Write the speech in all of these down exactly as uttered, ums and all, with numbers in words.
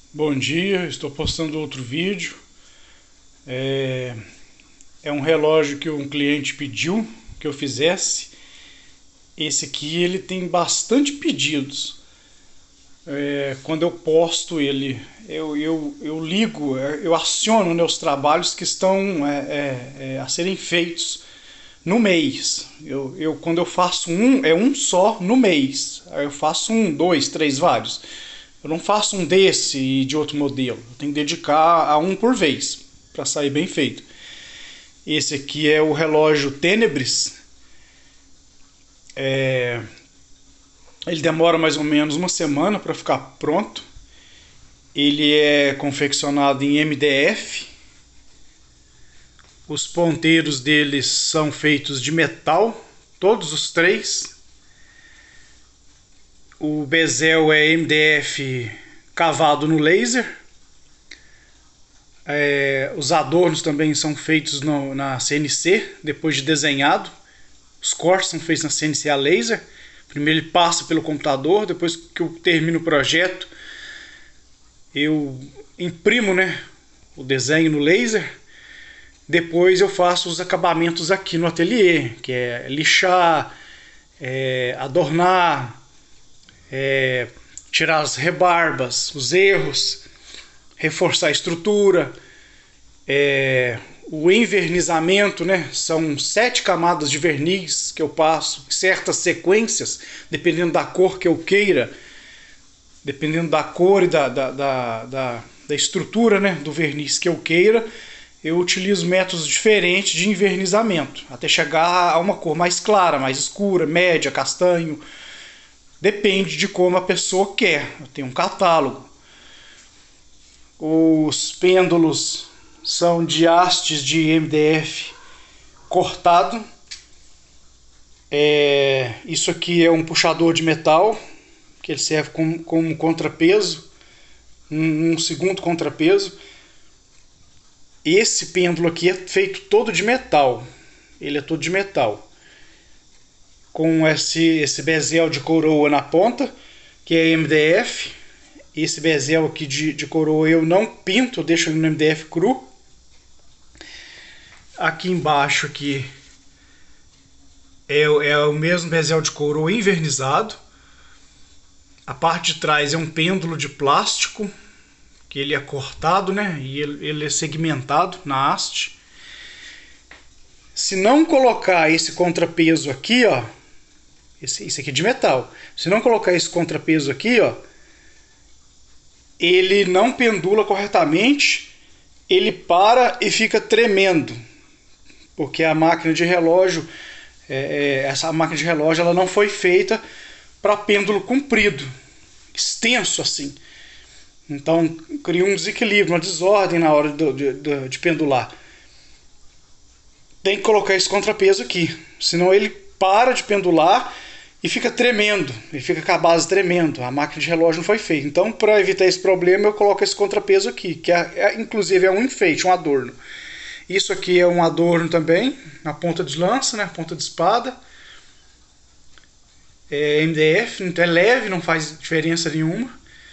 Bom dia, estou postando outro vídeo. É, é um relógio que um cliente pediu que eu fizesse. Esse aqui ele tem bastante pedidos. É, quando eu posto ele, eu, eu, eu ligo, eu aciono, né, os trabalhos que estão é, é, é, a serem feitos no mês. Eu, eu, quando eu faço um, é um só no mês. Aí eu faço um, dois, três, vários. Eu não faço um desse e de outro modelo. Eu tenho que dedicar a um por vez para sair bem feito. Esse aqui é o relógio Tenebris. É... Ele demora mais ou menos uma semana para ficar pronto. Ele é confeccionado em M D F. Os ponteiros deles são feitos de metal, todos os três. O bezel é M D F cavado no laser. É, os adornos também são feitos no, na C N C, depois de desenhado. Os cortes são feitos na C N C a laser. Primeiro ele passa pelo computador, depois que eu termino o projeto, eu imprimo, né, o desenho no laser. Depois eu faço os acabamentos aqui no ateliê, que é lixar, é, adornar, é, tirar as rebarbas, os erros, reforçar a estrutura, é, o envernizamento, né? São sete camadas de verniz que eu passo, certas sequências, dependendo da cor que eu queira, dependendo da cor e da, da, da, da, da estrutura, né, do verniz que eu queira, eu utilizo métodos diferentes de envernizamento, até chegar a uma cor mais clara, mais escura, média, castanho. Depende de como a pessoa quer. Eu tenho um catálogo. Os pêndulos são de hastes de M D F cortado. É, isso aqui é um puxador de metal, que ele serve como, como contrapeso, um, um segundo contrapeso. Esse pêndulo aqui é feito todo de metal. Ele é todo de metal. Com esse, esse bezel de coroa na ponta, que é M D F. Esse bezel aqui de, de coroa eu não pinto, eu deixo ele no M D F cru. Aqui embaixo aqui é, é o mesmo bezel de coroa envernizado. A parte de trás é um pêndulo de plástico, que ele é cortado, né? E ele, ele é segmentado na haste. Se não colocar esse contrapeso aqui, ó, esse, esse aqui é de metal. Se não colocar esse contrapeso aqui, ó, ele não pendula corretamente, ele para e fica tremendo, porque a máquina de relógio, é, essa máquina de relógio, ela não foi feita para pêndulo comprido, extenso assim. Então cria um desequilíbrio, uma desordem na hora de, de, de pendular. Tem que colocar esse contrapeso aqui, senão ele para de pendular e fica tremendo, ele fica com a base tremendo. A máquina de relógio não foi feita. Então, para evitar esse problema, eu coloco esse contrapeso aqui, que é, é, inclusive é um enfeite, um adorno. Isso aqui é um adorno também, na ponta de lança, né, ponta de espada. É M D F, então é leve, não faz diferença nenhuma.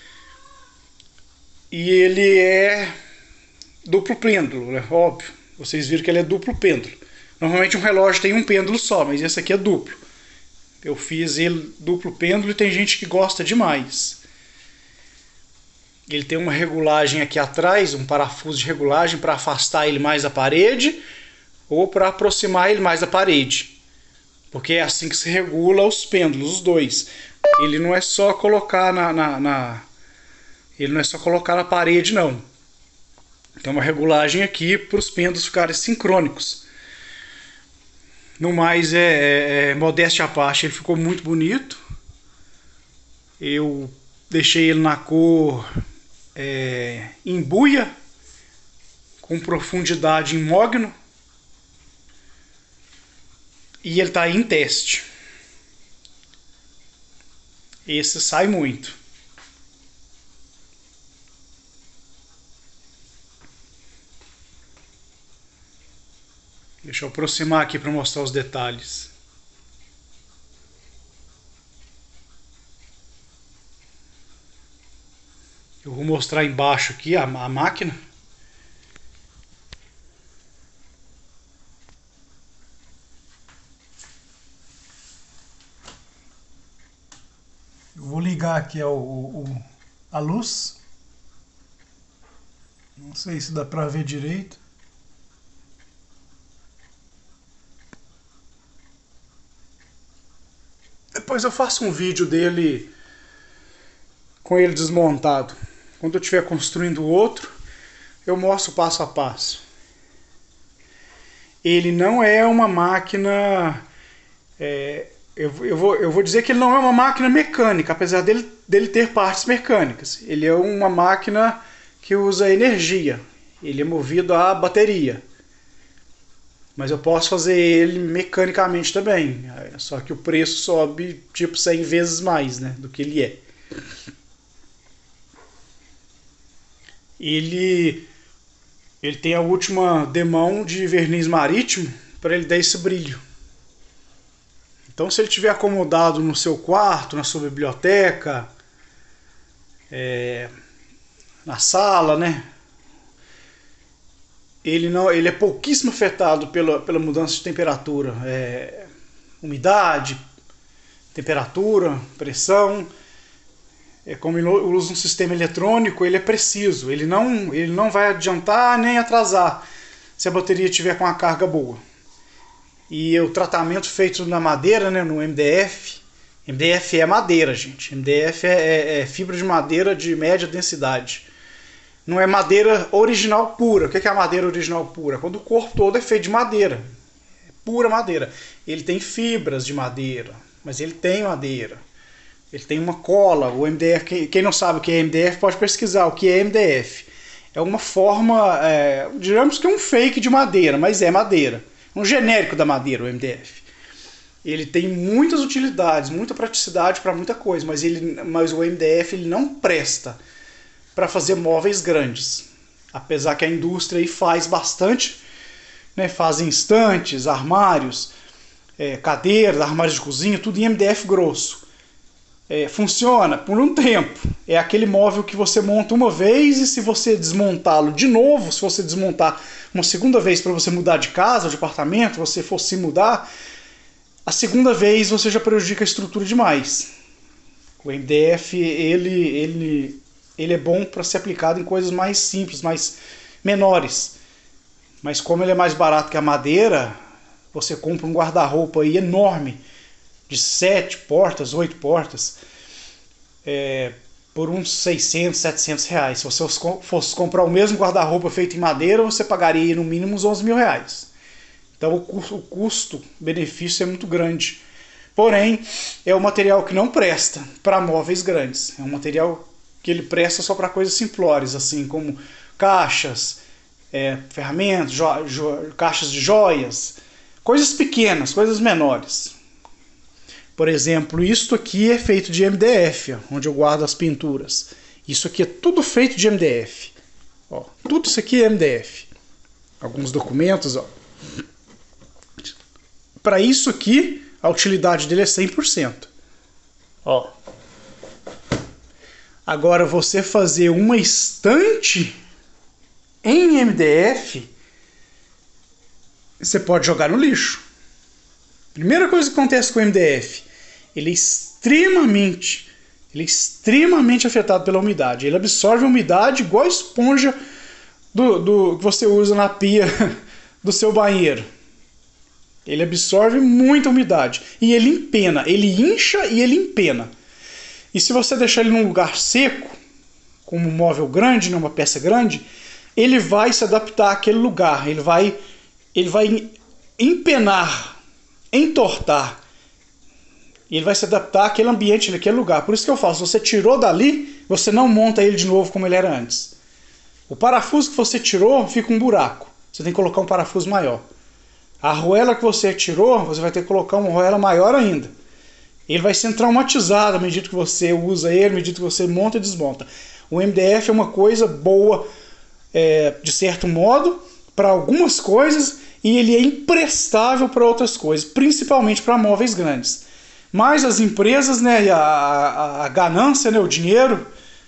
E ele é duplo pêndulo, né, óbvio. Vocês viram que ele é duplo pêndulo. Normalmente um relógio tem um pêndulo só, mas esse aqui é duplo. Eu fiz ele duplo pêndulo e tem gente que gosta demais. Ele tem uma regulagem aqui atrás, um parafuso de regulagem para afastar ele mais da parede ou para aproximar ele mais da parede. Porque é assim que se regula os pêndulos, os dois. Ele não é só colocar na, na, na ele não é só colocar na parede, não. Tem uma regulagem aqui para os pêndulos ficarem sincrônicos. No mais, é, é, é modéstia à parte, ele ficou muito bonito. Eu deixei ele na cor é, embuia, com profundidade em mogno. E ele está aí em teste. Esse sai muito. Deixa eu aproximar aqui para mostrar os detalhes. Eu vou mostrar embaixo aqui a, a máquina. Eu vou ligar aqui o, o, a luz. Não sei se dá pra ver direito. Depois eu faço um vídeo dele com ele desmontado. Quando eu estiver construindo outro, eu mostro passo a passo. Ele não é uma máquina... É, eu, eu, vou, eu vou dizer que ele não é uma máquina mecânica, apesar dele, dele ter partes mecânicas. Ele é uma máquina que usa energia. Ele é movido a bateria. Mas eu posso fazer ele mecanicamente também. Só que o preço sobe tipo cem vezes mais, né, do que ele é. Ele, ele tem a última demão de verniz marítimo para ele dar esse brilho. Então, se ele estiver acomodado no seu quarto, na sua biblioteca, é, na sala, né? Ele, não, ele é pouquíssimo afetado pela, pela mudança de temperatura. É, umidade, temperatura, pressão. É, como ele usa um sistema eletrônico, ele é preciso. Ele não, ele não vai adiantar nem atrasar se a bateria tiver com uma carga boa. E o tratamento feito na madeira, né, no M D F. M D F é madeira, gente. M D F é, é, é fibra de madeira de média densidade. Não é madeira original pura. O que é a madeira original pura? Quando o corpo todo é feito de madeira. É pura madeira. Ele tem fibras de madeira, mas ele tem madeira. Ele tem uma cola. O M D F, quem não sabe o que é M D F pode pesquisar o que é M D F. É uma forma, é, digamos que é um fake de madeira, mas é madeira. Um genérico da madeira, o M D F. Ele tem muitas utilidades, muita praticidade para muita coisa, mas, ele, mas o M D F ele não presta para fazer móveis grandes. Apesar que a indústria aí faz bastante, né, fazem estantes, armários, é, cadeiras, armários de cozinha, tudo em M D F grosso. É, funciona por um tempo. É aquele móvel que você monta uma vez e se você desmontá-lo de novo, se você desmontar uma segunda vez para você mudar de casa, de apartamento, você for se mudar, a segunda vez você já prejudica a estrutura demais. O M D F ele, ele, ele é bom para ser aplicado em coisas mais simples, mais menores. Mas como ele é mais barato que a madeira, você compra um guarda-roupa aí enorme, de sete portas, oito portas, é, por uns seiscentos, setecentos reais. Se você fosse comprar o mesmo guarda-roupa feito em madeira, você pagaria no mínimo uns onze mil reais. Então o custo-benefício é muito grande. Porém, é um material que não presta para móveis grandes. É um material que ele presta só para coisas simplórias, assim como caixas, é, ferramentas, jo jo caixas de joias, coisas pequenas, coisas menores. Por exemplo, isto aqui é feito de M D F, ó, onde eu guardo as pinturas. Isso aqui é tudo feito de M D F. Ó, tudo isso aqui é M D F. Alguns documentos, ó. Para isso aqui, a utilidade dele é cem por cento. Ó. Agora, você fazer uma estante em M D F, você pode jogar no lixo. Primeira coisa que acontece com o M D F, ele é extremamente, ele é extremamente afetado pela umidade. Ele absorve a umidade igual a esponja do, do, que você usa na pia do seu banheiro. Ele absorve muita umidade e ele empena, ele incha e ele empena. E se você deixar ele num lugar seco, como um móvel grande, uma peça grande, ele vai se adaptar àquele lugar, ele vai, ele vai empenar, entortar. E ele vai se adaptar àquele ambiente, naquele lugar. Por isso que eu falo, se você tirou dali, você não monta ele de novo como ele era antes. O parafuso que você tirou fica um buraco. Você tem que colocar um parafuso maior. A arruela que você tirou, você vai ter que colocar uma arruela maior ainda. Ele vai sendo traumatizado à medida que você usa ele, à medida que você monta e desmonta. O M D F é uma coisa boa, é, de certo modo, para algumas coisas, e ele é imprestável para outras coisas, principalmente para móveis grandes. Mas as empresas, né, a, a, a ganância, né, o dinheiro,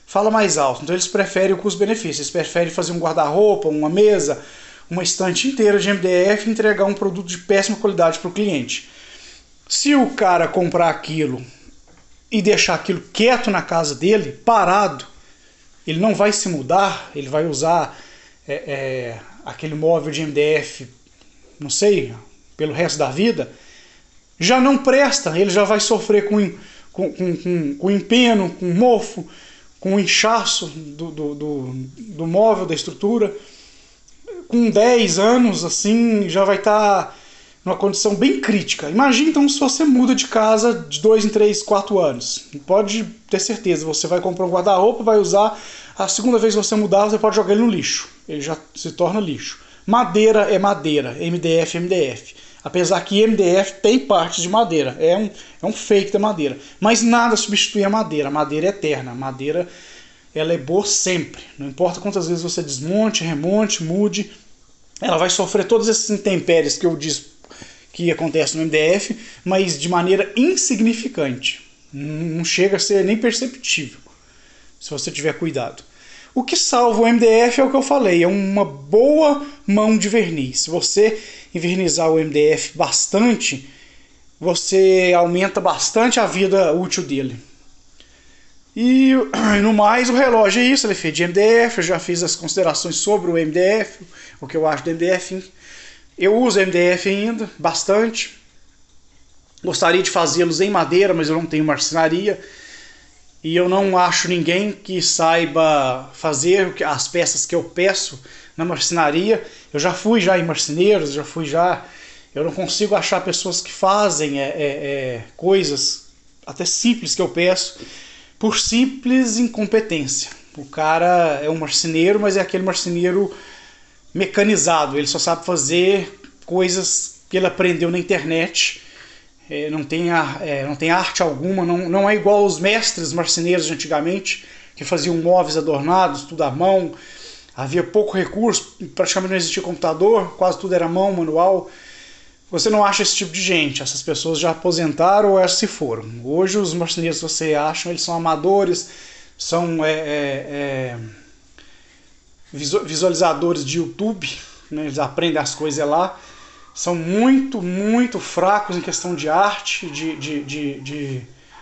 fala mais alto. Então eles preferem o custo-benefício, eles preferem fazer um guarda-roupa, uma mesa, uma estante inteira de M D F e entregar um produto de péssima qualidade para o cliente. Se o cara comprar aquilo e deixar aquilo quieto na casa dele, parado, ele não vai se mudar, ele vai usar é, é, aquele móvel de M D F, não sei, pelo resto da vida, já não presta, ele já vai sofrer com, com, com, com, com empeno, com mofo, com o inchaço do, do, do, do móvel, da estrutura. Com dez anos, assim, já vai estar tá numa condição bem crítica. Imagina então se você muda de casa de dois em três, quatro anos. Pode ter certeza, você vai comprar um guarda-roupa, vai usar, a segunda vez que você mudar, você pode jogar ele no lixo. Ele já se torna lixo. Madeira é madeira, M D F é M D F. Apesar que M D F tem partes de madeira, é um, é um fake da madeira. Mas nada substitui a madeira, a madeira é eterna, a madeira ela é boa sempre. Não importa quantas vezes você desmonte, remonte, mude, ela vai sofrer todas essas intempéries que eu disse que acontece no M D F, mas de maneira insignificante. Não chega a ser nem perceptível, se você tiver cuidado. O que salva o M D F é o que eu falei, é uma boa mão de verniz. Se você envernizar o M D F bastante, você aumenta bastante a vida útil dele. E no mais, o relógio é isso, ele é feito de M D F, eu já fiz as considerações sobre o M D F, o que eu acho do M D F. Eu uso M D F ainda, bastante. Gostaria de fazê-los em madeira, mas eu não tenho marcenaria. E eu não acho ninguém que saiba fazer as peças que eu peço na marcenaria. Eu já fui já em marceneiros, já fui já... Eu não consigo achar pessoas que fazem é, é, é, coisas até simples que eu peço, por simples incompetência. O cara é um marceneiro, mas é aquele marceneiro mecanizado. Ele só sabe fazer coisas que ele aprendeu na internet. É, não, tem a, é, não tem arte alguma, não, não é igual aos mestres marceneiros de antigamente, que faziam móveis adornados, tudo à mão. Havia pouco recurso, praticamente não existia computador, quase tudo era mão, manual. Você não acha esse tipo de gente, essas pessoas já aposentaram ou se foram. Hoje os marceneiros que você acha, eles são amadores, são é, é, é, visualizadores de YouTube, né? Eles aprendem as coisas lá. São muito, muito fracos em questão de arte, de, de, de, de,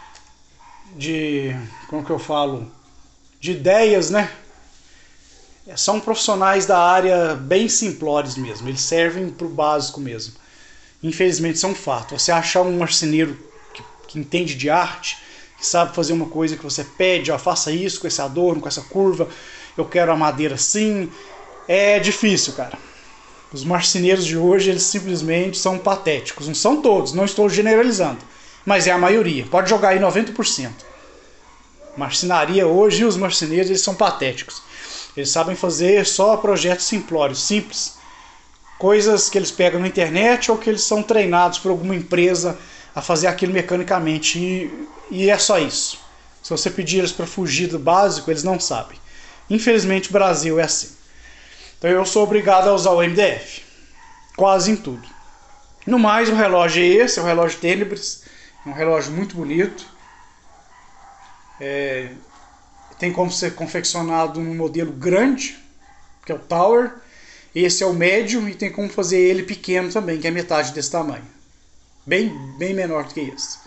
de como que eu falo, de ideias, né? São profissionais da área bem simplórios mesmo, eles servem para o básico mesmo. Infelizmente, isso é um fato. Você achar um marceneiro que, que entende de arte, que sabe fazer uma coisa que você pede, ó, faça isso com esse adorno, com essa curva, eu quero a madeira assim, é difícil, cara. Os marceneiros de hoje, eles simplesmente são patéticos. Não são todos, não estou generalizando, mas é a maioria. Pode jogar aí noventa por cento. Marcenaria hoje, os marceneiros, eles são patéticos. Eles sabem fazer só projetos simplórios, simples. Coisas que eles pegam na internet ou que eles são treinados por alguma empresa a fazer aquilo mecanicamente. E, e é só isso. Se você pedir eles para fugir do básico, eles não sabem. Infelizmente, o Brasil é assim. Então eu sou obrigado a usar o M D F, quase em tudo. No mais, o relógio é esse, é o relógio Tenebris, é um relógio muito bonito. É, tem como ser confeccionado num modelo grande, que é o Tower. Esse é o médio e tem como fazer ele pequeno também, que é metade desse tamanho. Bem, bem menor do que esse.